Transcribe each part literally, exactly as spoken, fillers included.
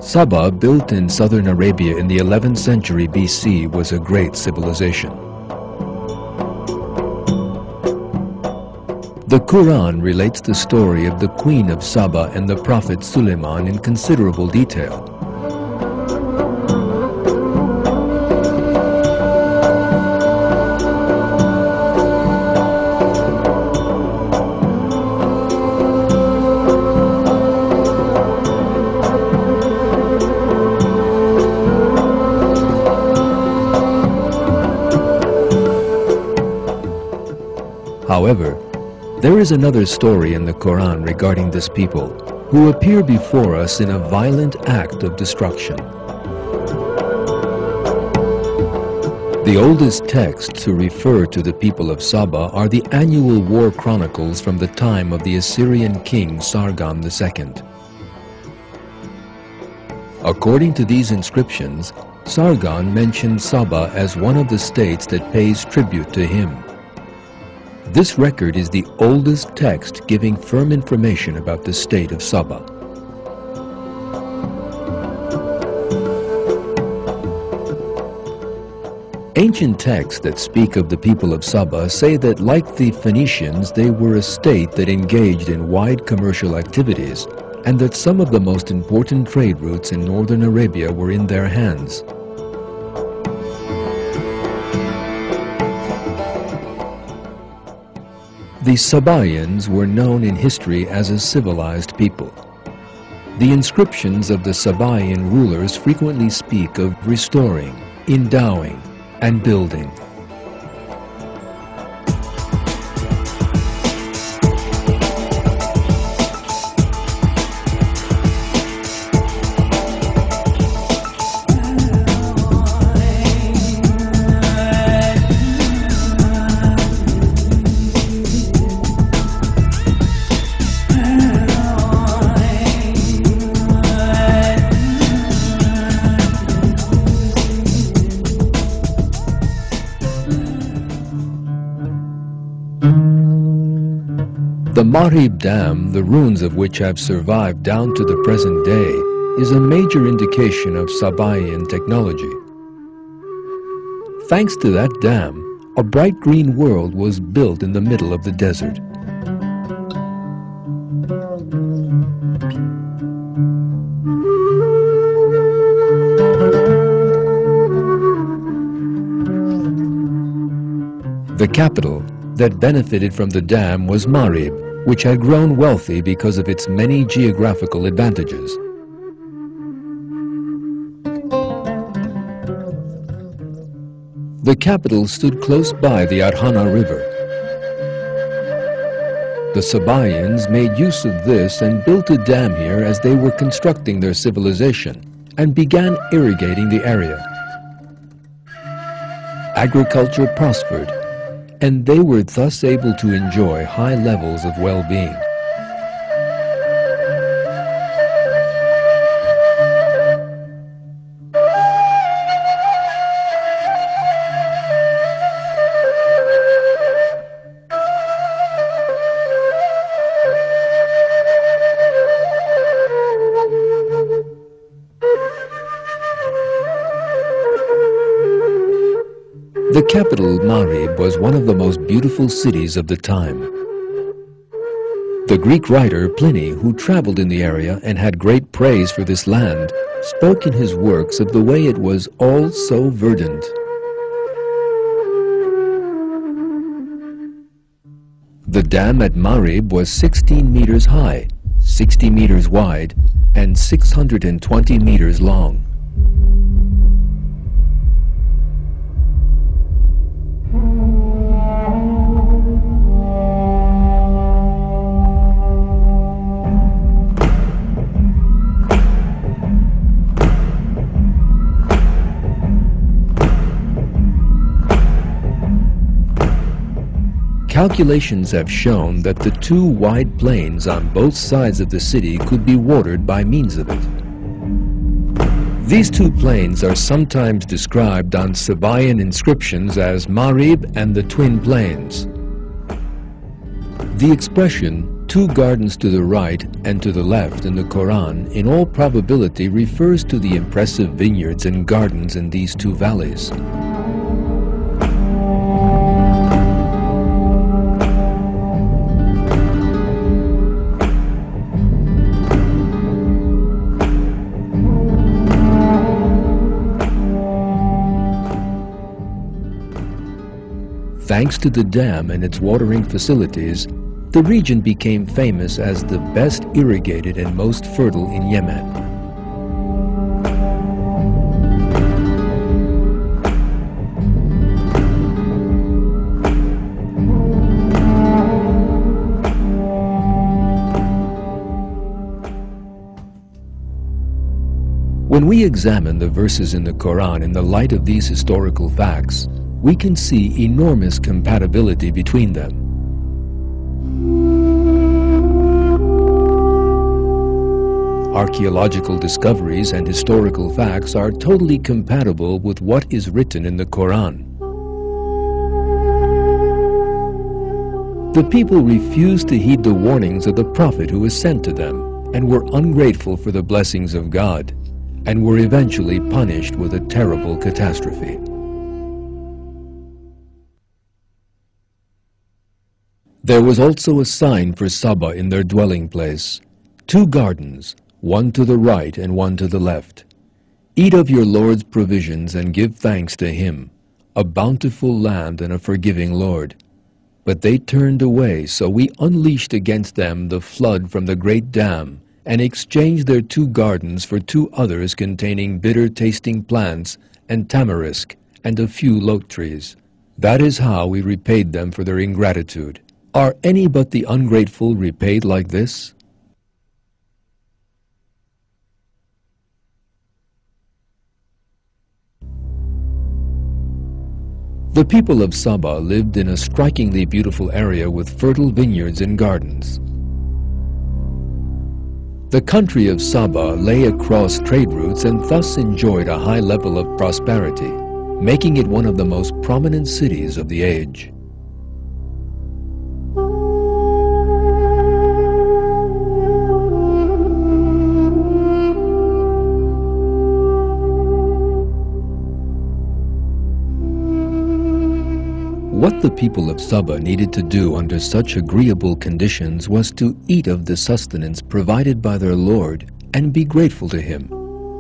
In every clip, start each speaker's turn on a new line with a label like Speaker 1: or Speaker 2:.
Speaker 1: Sabah, built in southern Arabia in the eleventh century B C, was a great civilization. The Quran relates the story of the Queen of Sabah and the Prophet Suleiman in considerable detail. However, there is another story in the Quran regarding this people, who appear before us in a violent act of destruction. The oldest texts to refer to the people of Sabah are the annual war chronicles from the time of the Assyrian king Sargon the Second. According to these inscriptions, Sargon mentioned Sabah as one of the states that pays tribute to him. This record is the oldest text giving firm information about the state of Sabah. Ancient texts that speak of the people of Sabah say that, like the Phoenicians, they were a state that engaged in wide commercial activities, and that some of the most important trade routes in northern Arabia were in their hands. The Sabaeans were known in history as a civilized people. The inscriptions of the Sabaean rulers frequently speak of restoring, endowing, and building. The Marib Dam, the ruins of which have survived down to the present day, is a major indication of Sabaean technology. Thanks to that dam, a bright green world was built in the middle of the desert. The capital that benefited from the dam was Marib, which had grown wealthy because of its many geographical advantages. The capital stood close by the Arhana River. The Sabaeans made use of this and built a dam here as they were constructing their civilization and began irrigating the area. Agriculture prospered, and they were thus able to enjoy high levels of well-being. The capital, Marib, was one of the most beautiful cities of the time. The Greek writer Pliny, who traveled in the area and had great praise for this land, spoke in his works of the way it was all so verdant. The dam at Marib was sixteen meters high, sixty meters wide, and six hundred twenty meters long. Calculations have shown that the two wide plains on both sides of the city could be watered by means of it. These two plains are sometimes described on Sabaean inscriptions as Marib and the Twin Plains. The expression two gardens to the right and to the left in the Quran in all probability refers to the impressive vineyards and gardens in these two valleys. Thanks to the dam and its watering facilities, the region became famous as the best irrigated and most fertile in Yemen. When we examine the verses in the Quran in the light of these historical facts, we can see enormous compatibility between them. Archaeological discoveries and historical facts are totally compatible with what is written in the Quran. The people refused to heed the warnings of the Prophet who was sent to them and were ungrateful for the blessings of God, and were eventually punished with a terrible catastrophe. There was also a sign for Saba in their dwelling place, two gardens, one to the right and one to the left. Eat of your Lord's provisions and give thanks to Him, a bountiful land and a forgiving Lord. But they turned away, so we unleashed against them the flood from the great dam, and exchanged their two gardens for two others containing bitter-tasting plants and tamarisk and a few lote trees. That is how we repaid them for their ingratitude. Are any but the ungrateful repaid like this? The people of Saba lived in a strikingly beautiful area with fertile vineyards and gardens. The country of Saba lay across trade routes and thus enjoyed a high level of prosperity, making it one of the most prominent cities of the age. What the people of Saba needed to do under such agreeable conditions was to eat of the sustenance provided by their Lord and be grateful to Him.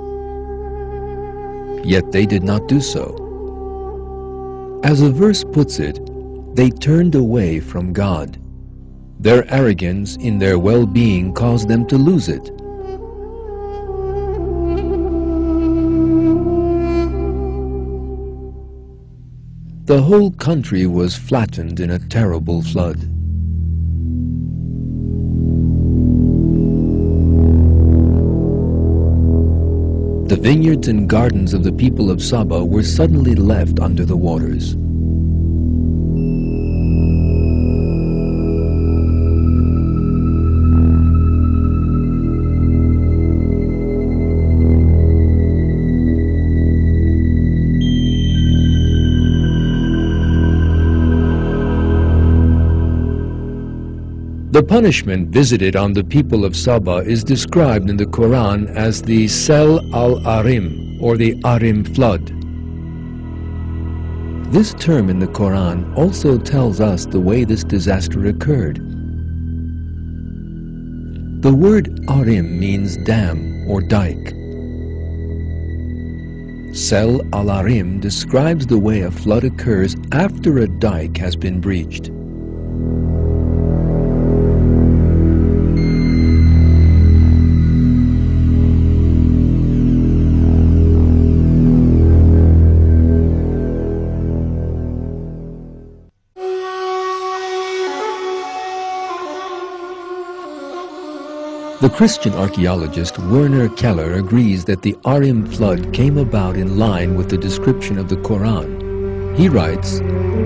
Speaker 1: Yet they did not do so. As a verse puts it, they turned away from God. Their arrogance in their well-being caused them to lose it. The whole country was flattened in a terrible flood. The vineyards and gardens of the people of Saba were suddenly left under the waters. The punishment visited on the people of Saba is described in the Quran as the Sel al-Arim, or the Arim flood. This term in the Quran also tells us the way this disaster occurred. The word Arim means dam or dike. Sel al-Arim describes the way a flood occurs after a dike has been breached. The Christian archaeologist Werner Keller agrees that the Arim flood came about in line with the description of the Quran. He writes,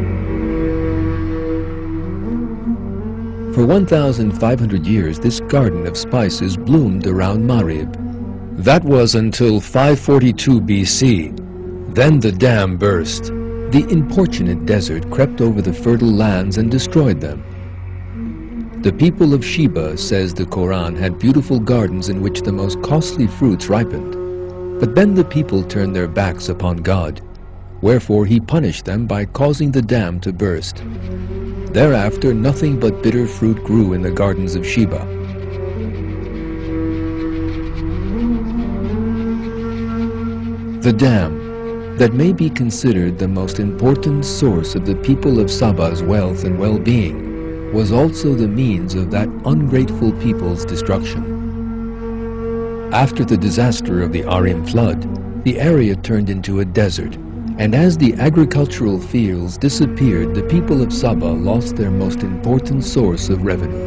Speaker 1: "For one thousand five hundred years this garden of spices bloomed around Marib. That was until five forty-two B C. Then the dam burst. The importunate desert crept over the fertile lands and destroyed them. The people of Sheba, says the Quran, had beautiful gardens in which the most costly fruits ripened. But then the people turned their backs upon God, wherefore he punished them by causing the dam to burst. Thereafter nothing but bitter fruit grew in the gardens of Sheba. The dam, that may be considered the most important source of the people of Saba's wealth and well-being, was also the means of that ungrateful people's destruction. After the disaster of the Arim flood, the area turned into a desert, and as the agricultural fields disappeared, the people of Saba lost their most important source of revenue.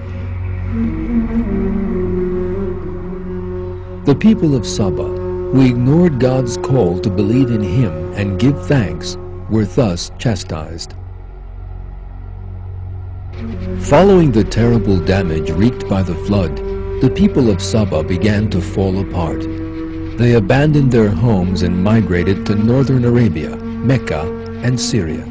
Speaker 1: The people of Saba, who ignored God's call to believe in Him and give thanks, were thus chastised. Following the terrible damage wreaked by the flood, the people of Saba began to fall apart. They abandoned their homes and migrated to northern Arabia, Mecca, and Syria.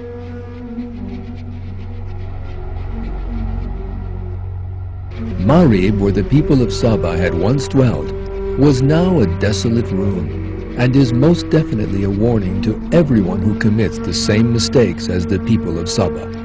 Speaker 1: Marib, where the people of Saba had once dwelt, was now a desolate ruin, and is most definitely a warning to everyone who commits the same mistakes as the people of Saba.